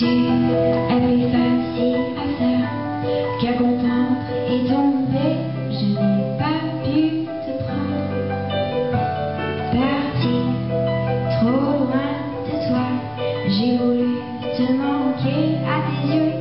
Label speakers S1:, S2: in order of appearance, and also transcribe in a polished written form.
S1: Tu es plus facile à faire qu'à comprendre et tomber. Je n'ai pas pu te prendre. Parti trop loin de toi, j'ai voulu te manquer à tes yeux.